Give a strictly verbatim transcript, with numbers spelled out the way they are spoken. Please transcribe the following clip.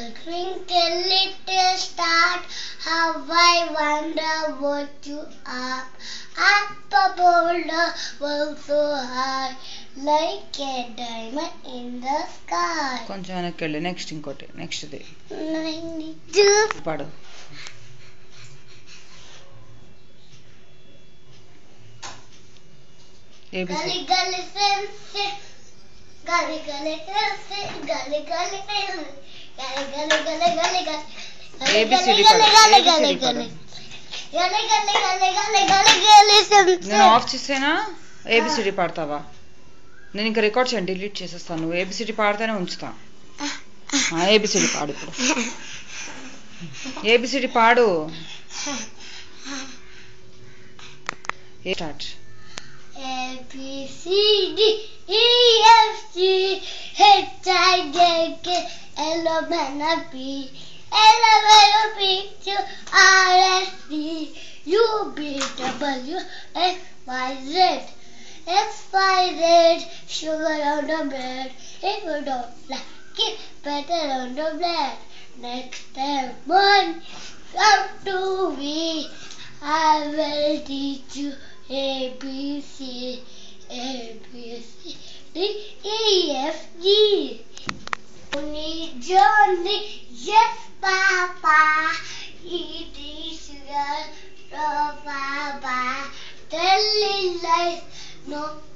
Twinkle, twinkle, little star, how I wonder what you are. Up above the world so high, like a diamond in the sky. కొంచెం వెనక్కి వెళ్ళు. Next ఇంకోటి next ది పాడు. Gully gully fence, gully gully fence, gully gully fence, gully gully gully gully gully. A B C D పాడు. A B C D పాడు. Gully gully gully gully gully gully fence. నేను off చేసేనా? A B C D పాడతావా? నేను ఇంకా record చేయండి, delete చేసేస్తాను. నువ్వు A B C D పాడితేనే ఉంచుతా. A B C D పాడు ఇప్పుడు. A B C D పాడు. A start. A B C D E F G H I J K L M N O P L M N O P Q R S T U V W X Y Z X Y Z. Sugar on the bed. If you don't like it, better on the bed. Next time one come to me, I will teach you A B C, A B C, D E F G. Johnny, Johnny, yes, Papa. Eat sugar, no, Papa. Telling lies, no.